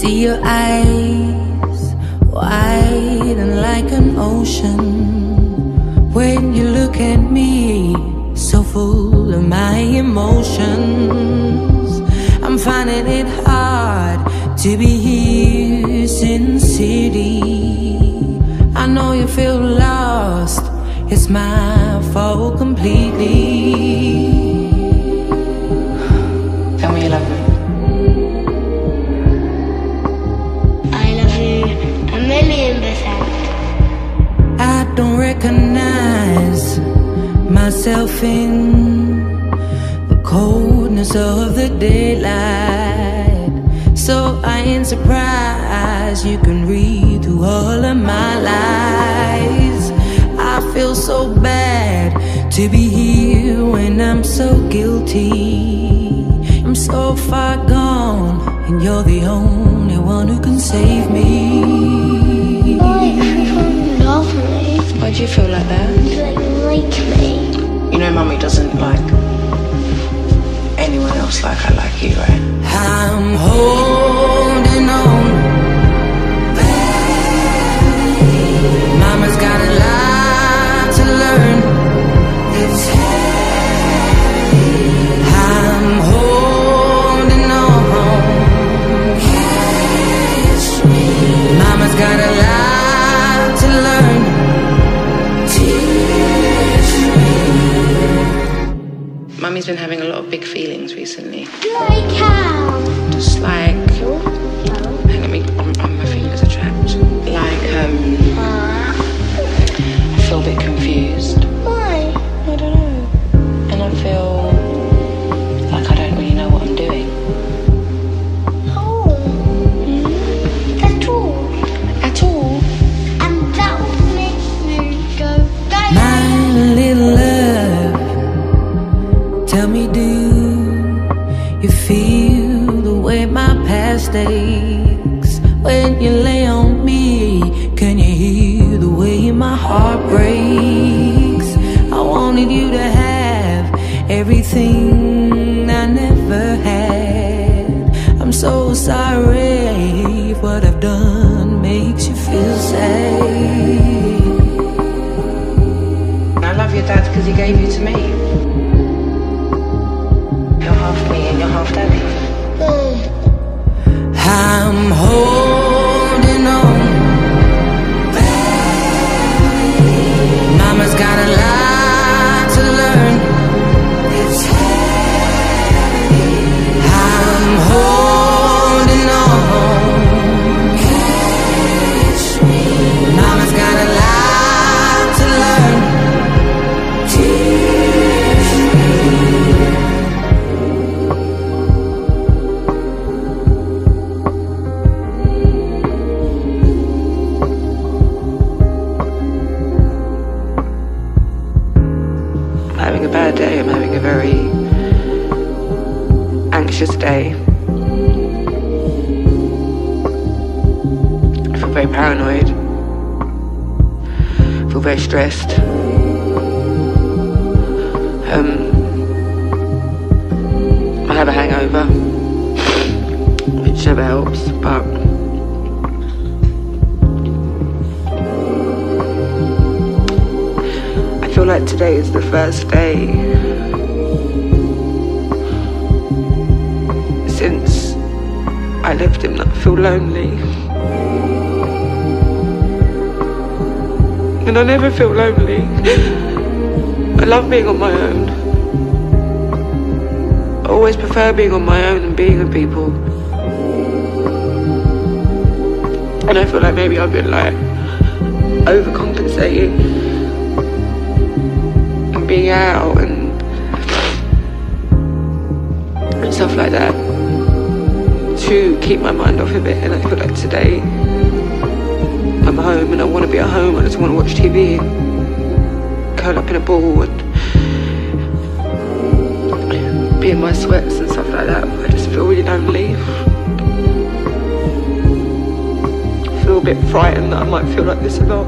See your eyes widen like an ocean when you look at me, so full of my emotions. I'm finding it hard to be here sincerely. I know you feel lost, it's my fault completely. Tell me you love me. I love you 1,000,000%. I don't recognize myself in the coldness of the daylight, so I ain't surprised you can read through all of my lies. I feel so bad to be here when I'm so guilty. I'm so far gone, and you're the only one who can save me. Why everyone love me? Why do you feel like that? Like me. You know Mummy doesn't like anyone else like I like you, right? I'm holding on. Mama's got a lot to learn. It's heavy. I'm holding on. Catch me. Mama's got a lot to learn. Teach me. Mummy's been having a lot of big feelings recently. Like how? Just like, let me, my fingers are trapped. Like, I feel a bit confused. Why? I don't know. And I feel like I don't really know what I'm doing. Oh. At all. At all. And that will make you go, My little love, tell me, do you feel the way my past aches when you lay on me? Can you hear the way my heart breaks? I wanted you to have everything I never had. I'm so sorry if what I've done makes you feel sad. I love your dad because he gave you to me. You're half me and you're half daddy. I'm holding on. Mama's got a lot to learn. It's heavy. I'm holding on. Catch me. Mama's got a lot to learn. Teach me. I'm having a bad day. I'm having a very anxious day. I feel very paranoid. I feel very stressed. I have a hangover, which never helps, but I feel like today is the first day since I left him that I feel lonely. And I never feel lonely. I love being on my own. I always prefer being on my own and being with people. And I feel like maybe I've been like overcompensating and being out and stuff like that to keep my mind off of it. And I feel like today I'm home and I want to be at home. I just want to watch TV and curl up in a ball and be in my sweats and stuff like that. I just feel really lonely. I feel a bit frightened that I might feel like this a lot.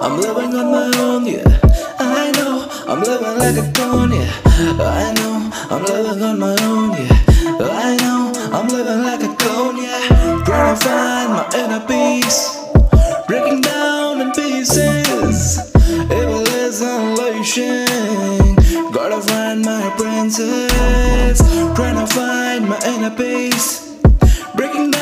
I'm living on my own, yeah. I know I'm living like a clone, yeah. I know I'm living on my own, yeah. I know I'm living like a clone, yeah. Trying to find my inner peace, breaking down in pieces. Evil is unleashing. Gotta find my princess. Trying to find my inner peace, breaking down